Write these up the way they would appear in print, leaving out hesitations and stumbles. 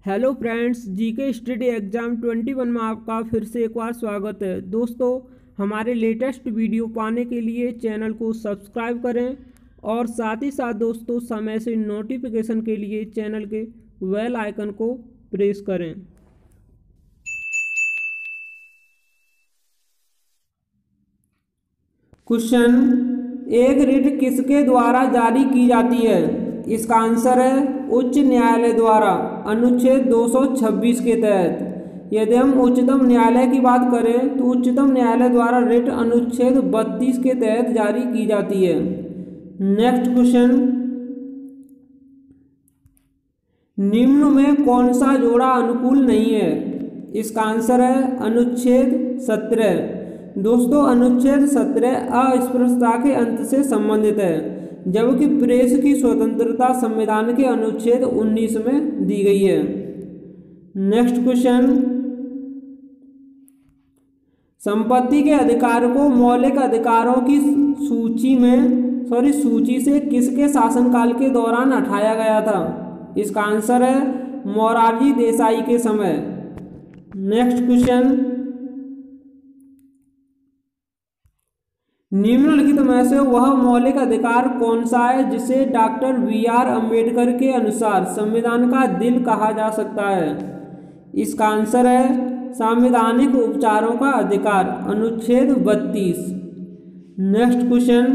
Hello friends, GK study exam 21 में आपका फिर से एक बार स्वागत है। दोस्तों, हमारे लेटेस्ट वीडियो पाने के लिए चैनल को सब्सक्राइब करें और साथ ही साथ दोस्तों समय से नोटिफिकेशन के लिए चैनल के बेल आइकन को प्रेस करें। क्वेश्चन, एक रिट किसके द्वारा जारी की जाती है? इसका आंसर है उच्च न्यायालय द्वारा अनुच्छेद 226 के तहत। यदि हम उच्चतम न्यायालय की बात करें तो उच्चतम न्यायालय द्वारा रिट अनुच्छेद 32 के तहत जारी की जाती है। नेक्स्ट क्वेश्चन, निम्न में कौन सा जोड़ा अनुकूल नहीं है? इसका आंसर है अनुच्छेद 17। दोस्तों, अनुच्छेद 17 अस्पृश्यता के अंत से संबंधित है, जबकि प्रेस की स्वतंत्रता संविधान के अनुच्छेद 19 में दी गई है। नेक्स्ट क्वेश्चन, संपत्ति के अधिकार को मौलिक अधिकारों की सूची से किसके शासनकाल के दौरान हटाया गया था? इसका आंसर है मोरारजी देसाई के समय। नेक्स्ट क्वेश्चन, निम्नलिखित में से वह मौलिक अधिकार कौन सा है जिसे डॉक्टर BR अम्बेडकर के अनुसार संविधान का दिल कहा जा सकता है? इसका आंसर है संवैधानिक उपचारों का अधिकार, अनुच्छेद 32। नेक्स्ट क्वेश्चन,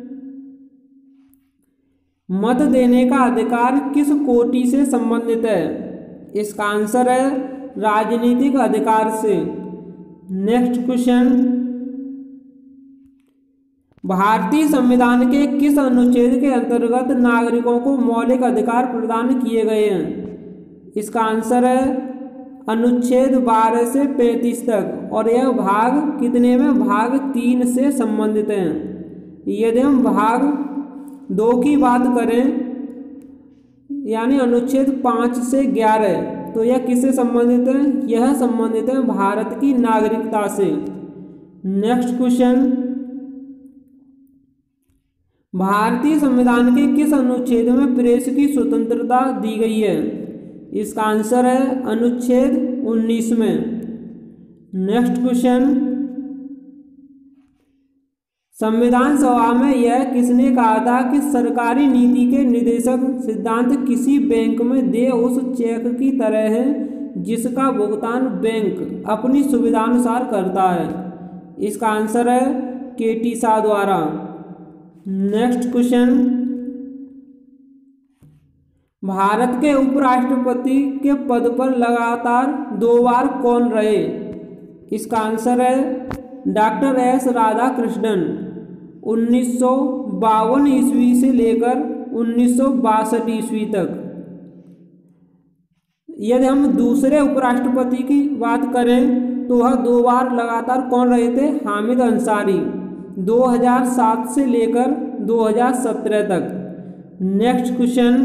मत देने का अधिकार किस कोटि से संबंधित है? इसका आंसर है राजनीतिक अधिकार से। नेक्स्ट क्वेश्चन, भारतीय संविधान के किस अनुच्छेद के अंतर्गत नागरिकों को मौलिक अधिकार प्रदान किए गए हैं? इसका आंसर है अनुच्छेद 12 से 35 तक, और यह भाग कितने में? भाग 3 से संबंधित हैं। यदि हम भाग 2 की बात करें यानी अनुच्छेद 5 से 11, तो यह किससे संबंधित है? यह संबंधित है भारत की नागरिकता से। नेक्स्ट क्वेश्चन, भारतीय संविधान के किस अनुच्छेद में प्रेस की स्वतंत्रता दी गई है? इसका आंसर है अनुच्छेद 19 में। नेक्स्ट क्वेश्चन, संविधान सभा में यह किसने कहा था कि सरकारी नीति के निर्देशक सिद्धांत किसी बैंक में देय उस चेक की तरह है जिसका भुगतान बैंक अपनी सुविधानुसार करता है? इसका आंसर है KT शाह द्वारा। नेक्स्ट क्वेश्चन, भारत के उपराष्ट्रपति के पद पर लगातार 2 बार कौन रहे? इसका आंसर है डॉक्टर S राधाकृष्णन, 1952 ईस्वी से लेकर 1962 ईस्वी तक। यदि हम दूसरे उपराष्ट्रपति की बात करें तो वह 2 बार लगातार कौन रहे थे? हामिद अंसारी, 2007 से लेकर 2017 तक। नेक्स्ट क्वेश्चन,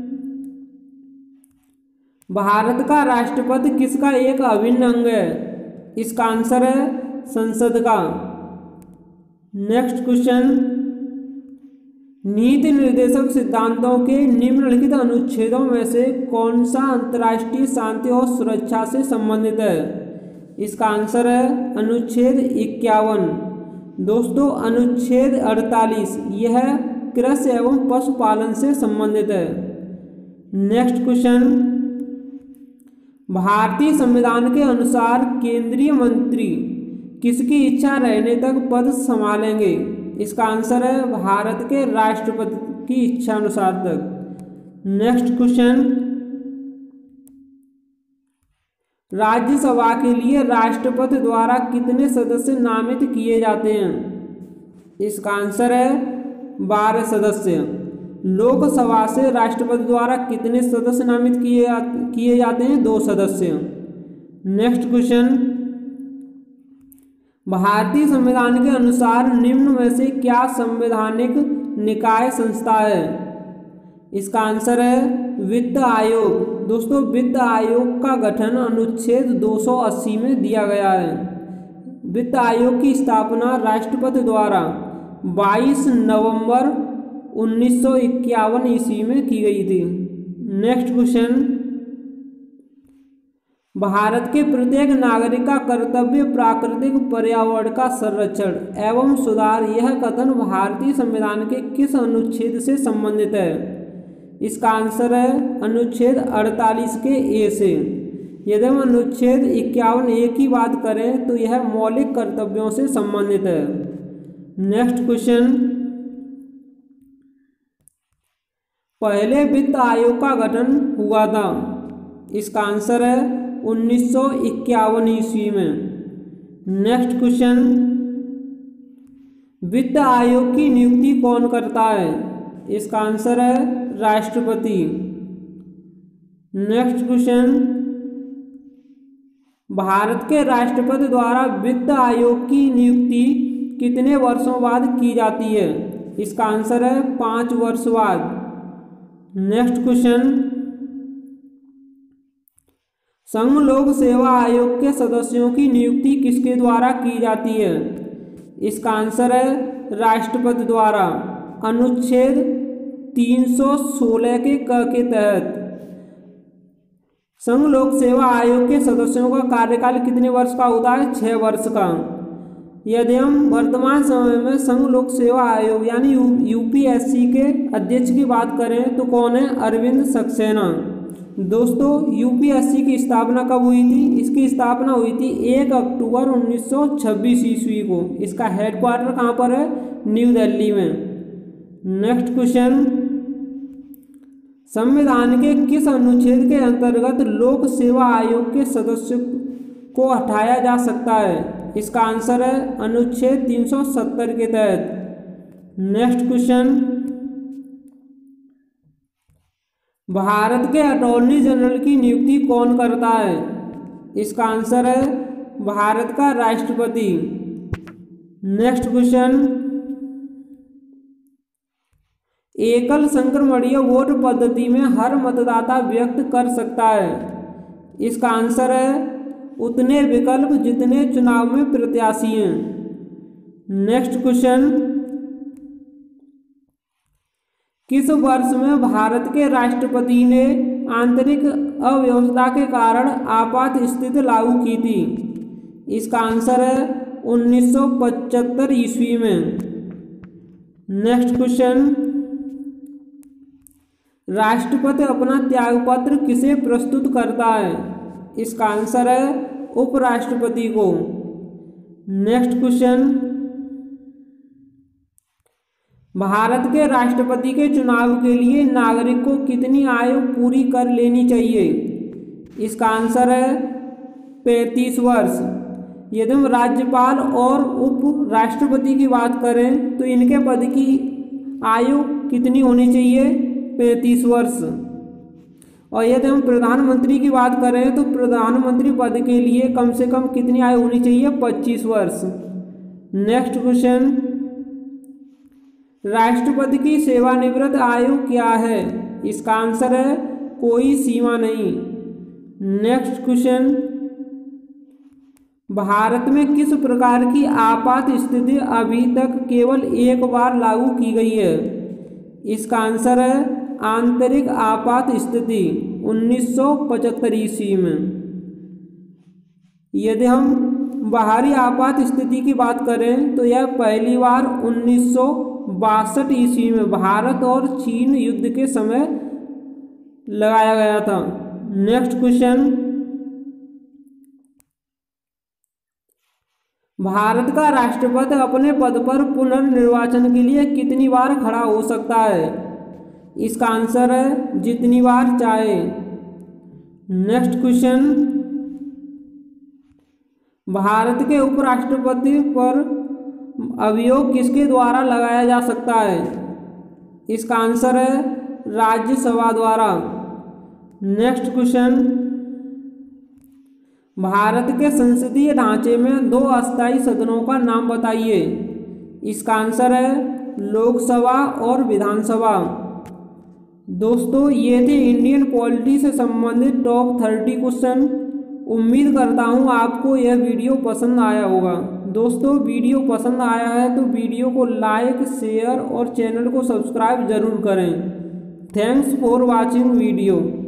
भारत का राष्ट्रपति किसका एक अभिन्न अंग है? इसका आंसर है संसद का। नेक्स्ट क्वेश्चन, नीति निर्देशक सिद्धांतों के निम्नलिखित अनुच्छेदों में से कौन सा अंतर्राष्ट्रीय शांति और सुरक्षा से संबंधित है? इसका आंसर है अनुच्छेद 51। दोस्तों, अनुच्छेद 48 यह कृषि एवं पशुपालन से संबंधित है। नेक्स्ट क्वेश्चन, भारतीय संविधान के अनुसार केंद्रीय मंत्री किसकी इच्छा रहने तक पद संभालेंगे? इसका आंसर है भारत के राष्ट्रपति की इच्छा अनुसार तक। नेक्स्ट क्वेश्चन, राज्यसभा के लिए राष्ट्रपति द्वारा कितने सदस्य नामित किए जाते हैं? इसका आंसर है 12 सदस्य। लोकसभा से राष्ट्रपति द्वारा कितने सदस्य नामित किए जाते हैं? 2 सदस्य। नेक्स्ट क्वेश्चन, भारतीय संविधान के अनुसार निम्न में से क्या संवैधानिक निकाय संस्था है? इसका आंसर है वित्त आयोग। दोस्तों, वित्त आयोग का गठन अनुच्छेद 280 में दिया गया है। वित्त आयोग की स्थापना राष्ट्रपति द्वारा 22 नवंबर 1951 ईस्वी में की गई थी। नेक्स्ट क्वेश्चन, भारत के प्रत्येक नागरिक का कर्तव्य प्राकृतिक पर्यावरण का संरक्षण एवं सुधार। यह कथन भारतीय संविधान के किस अनुच्छेद से संबंधित है? इसका आंसर है अनुच्छेद 48 के ए से। यदि हम अनुच्छेद 51(a) की बात करें तो यह मौलिक कर्तव्यों से संबंधित है। नेक्स्ट क्वेश्चन, पहले वित्त आयोग का गठन हुआ था? इसका आंसर है 1951 ईस्वी में। नेक्स्ट क्वेश्चन, वित्त आयोग की नियुक्ति कौन करता है? इसका आंसर है राष्ट्रपति। नेक्स्ट क्वेश्चन, भारत के राष्ट्रपति द्वारा वित्त आयोग की नियुक्ति कितने वर्षों बाद की जाती है? इसका आंसर है 5 वर्ष बाद। नेक्स्ट क्वेश्चन, संघ लोक सेवा आयोग के सदस्यों की नियुक्ति किसके द्वारा की जाती है? इसका आंसर है राष्ट्रपति द्वारा। अनुच्छेद 316 के क के तहत संघ लोक सेवा आयोग के सदस्यों का कार्यकाल कितने वर्ष का होता है? 6 वर्ष का। यदि हम वर्तमान समय में संघ लोक सेवा आयोग यानी यूपीएससी के अध्यक्ष की बात करें तो कौन है? अरविंद सक्सेना। दोस्तों, यूपीएससी की स्थापना कब हुई थी? इसकी स्थापना हुई थी 1 अक्टूबर 1926 ईस्वी को। इसका हेडक्वार्टर कहाँ पर है? न्यू दिल्ली में। नेक्स्ट क्वेश्चन, संविधान के किस अनुच्छेद के अंतर्गत लोक सेवा आयोग के सदस्य को हटाया जा सकता है? इसका आंसर है अनुच्छेद 370 के तहत। नेक्स्ट क्वेश्चन, भारत के अटॉर्नी जनरल की नियुक्ति कौन करता है? इसका आंसर है भारत का राष्ट्रपति। नेक्स्ट क्वेश्चन, एकल संक्रमणीय वोट पद्धति में हर मतदाता व्यक्त कर सकता है? इसका आंसर है उतने विकल्प जितने चुनाव में प्रत्याशी हैं। नेक्स्ट क्वेश्चन, किस वर्ष में भारत के राष्ट्रपति ने आंतरिक अव्यवस्था के कारण आपात स्थिति लागू की थी? इसका आंसर है 1975 ईस्वी में। नेक्स्ट क्वेश्चन, राष्ट्रपति अपना त्यागपत्र किसे प्रस्तुत करता है? इसका आंसर है उपराष्ट्रपति को। नेक्स्ट क्वेश्चन, भारत के राष्ट्रपति के चुनाव के लिए नागरिक को कितनी आयु पूरी कर लेनी चाहिए? इसका आंसर है 35 वर्ष। यदि हम राज्यपाल और उप राष्ट्रपति की बात करें तो इनके पद की आयु कितनी होनी चाहिए? 35 वर्ष। और यदि हम प्रधानमंत्री की बात करें तो प्रधानमंत्री पद के लिए कम से कम कितनी आयु होनी चाहिए? 25 वर्ष। नेक्स्ट क्वेश्चन, राष्ट्रपति की सेवानिवृत्त आयु क्या है? इसका आंसर है कोई सीमा नहीं। नेक्स्ट क्वेश्चन, भारत में किस प्रकार की आपात स्थिति अभी तक केवल एक बार लागू की गई है? इसका आंसर है आंतरिक आपात स्थिति 1975 ईस्वी में। यदि हम बाहरी आपात स्थिति की बात करें तो यह पहली बार 1962 ईस्वी में भारत और चीन युद्ध के समय लगाया गया था। नेक्स्ट क्वेश्चन, भारत का राष्ट्रपति अपने पद पर पुनर्निर्वाचन के लिए कितनी बार खड़ा हो सकता है? इसका आंसर है जितनी बार चाहे। नेक्स्ट क्वेश्चन, भारत के उपराष्ट्रपति पर अभियोग किसके द्वारा लगाया जा सकता है? इसका आंसर है राज्यसभा द्वारा। नेक्स्ट क्वेश्चन, भारत के संसदीय ढांचे में 2 अस्थायी सदनों का नाम बताइए। इसका आंसर है लोकसभा और विधानसभा। दोस्तों, ये थे इंडियन पॉलिटी से संबंधित टॉप 30 क्वेश्चन। उम्मीद करता हूँ आपको यह वीडियो पसंद आया होगा। दोस्तों, वीडियो पसंद आया है तो वीडियो को लाइक, शेयर और चैनल को सब्सक्राइब जरूर करें। Thanks for watching video.